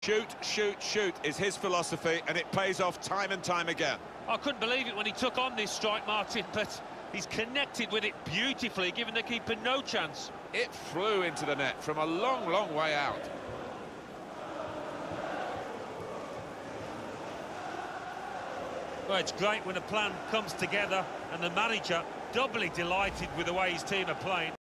Shoot, shoot, shoot is his philosophy, and it pays off time and time again. I couldn't believe it when he took on this strike, Martin, but he's connected with it beautifully, giving the keeper no chance. It flew into the net from a long, long way out. Well, it's great when a plan comes together, and the manager doubly delighted with the way his team are playing.